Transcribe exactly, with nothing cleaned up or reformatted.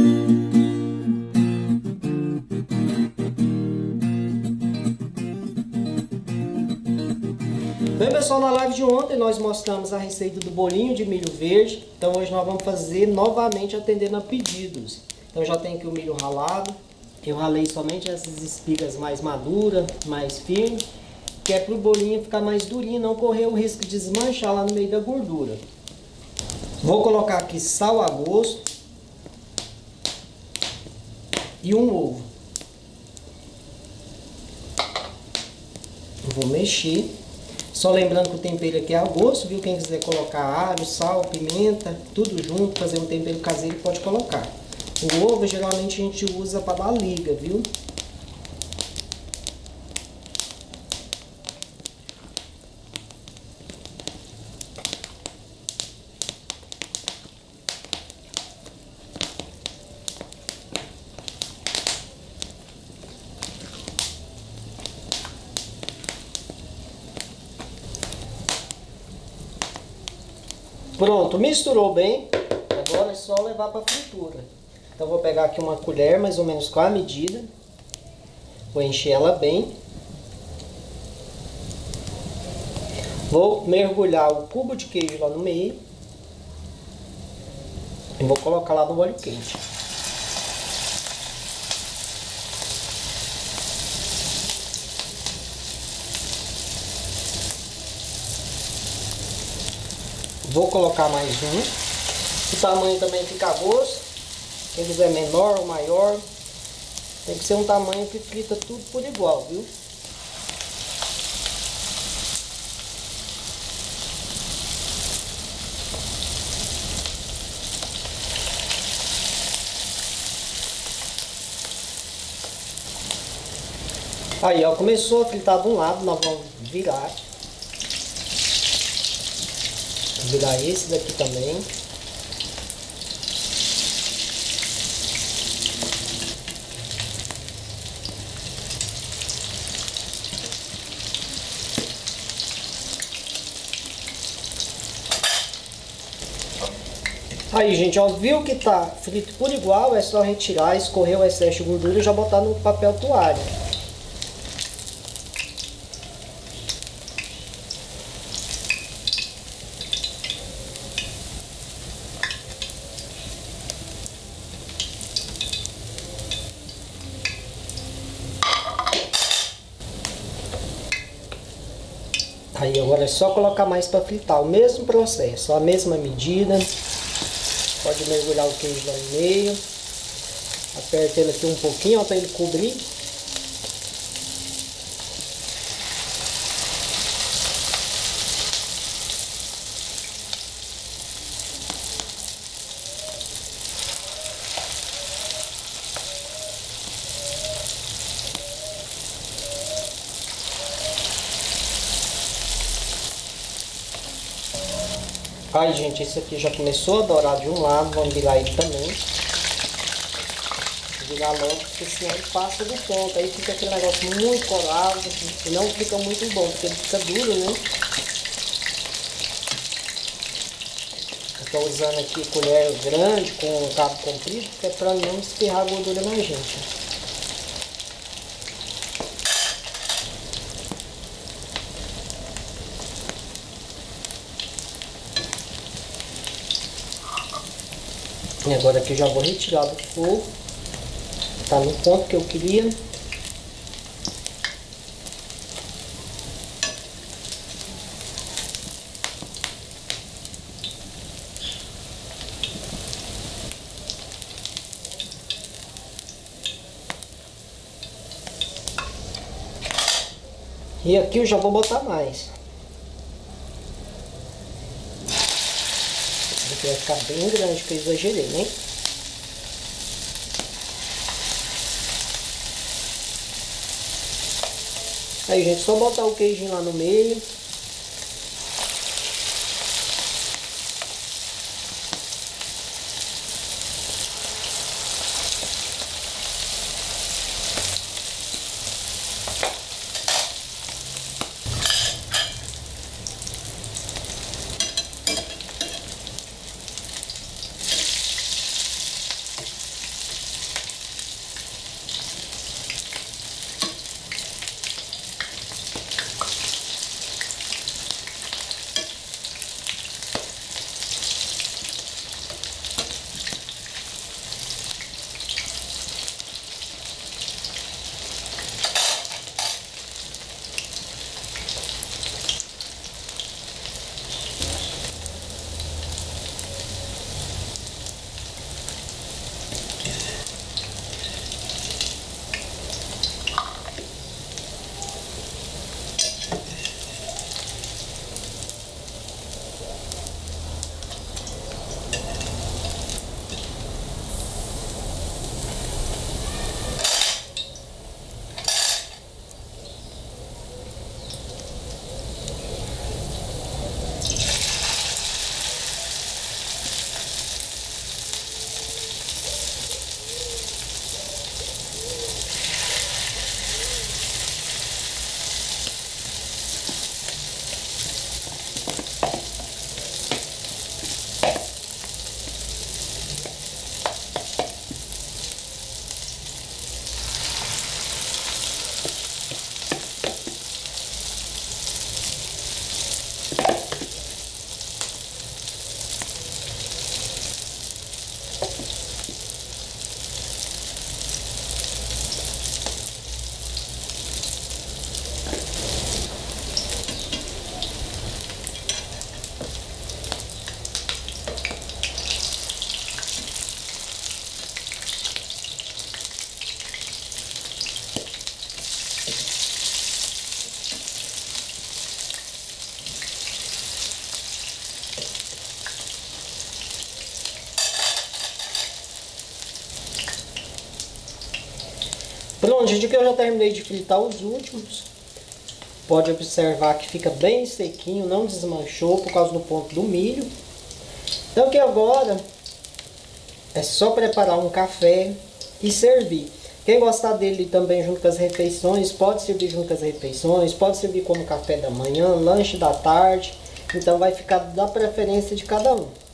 Bem, pessoal, na live de ontem nós mostramos a receita do bolinho de milho verde. Então hoje nós vamos fazer novamente atendendo a pedidos. Então já tem aqui o milho ralado. Eu ralei somente essas espigas mais maduras, mais firmes, que é para o bolinho ficar mais durinho, não correr o risco de desmanchar lá no meio da gordura. Vou colocar aqui sal a gosto e um ovo. Vou mexer. Só lembrando que o tempero aqui é a gosto, viu? Quem quiser colocar alho, sal, pimenta, tudo junto, fazer um tempero caseiro, pode colocar. O ovo geralmente a gente usa para dar liga, viu? Pronto, misturou bem. Agora é só levar para fritura. Então vou pegar aqui uma colher, mais ou menos com a medida. Vou encher ela bem. Vou mergulhar o cubo de queijo lá no meio. E vou colocar lá no óleo quente. Vou colocar mais um. O tamanho também fica a gosto. Quem quiser menor ou maior. Tem que ser um tamanho que frita tudo por igual, viu? Aí, ó, começou a fritar de um lado, nós vamos virar. Virar esse daqui também. Aí, gente, ó, viu que tá frito por igual, é só retirar, escorrer o excesso de gordura e já botar no papel toalha. Aí agora é só colocar mais para fritar, o mesmo processo, a mesma medida. Pode mergulhar o queijo lá no meio. Aperta ele aqui um pouquinho, ó, para ele cobrir. Aí, gente, esse aqui já começou a dourar de um lado, vamos virar ele também. Virar logo, porque senão ele passa do ponto. Aí fica aquele negócio muito colado e não fica muito bom, porque ele fica duro, né? Eu estou usando aqui colher grande com cabo comprido, que é para não espirrar a gordura na gente. E agora aqui eu já vou retirar do fogo. Tá no ponto que eu queria. E aqui eu já vou botar mais. Vai ficar bem grande, que eu exagerei, né? Aí, gente, só botar o queijinho lá no meio. Pronto, gente, que eu já terminei de fritar os últimos. Pode observar que fica bem sequinho, não desmanchou por causa do ponto do milho. Então que agora é só preparar um café e servir. Quem gostar dele também junto com as refeições, pode servir junto com as refeições, pode servir como café da manhã, lanche da tarde. Então vai ficar da preferência de cada um.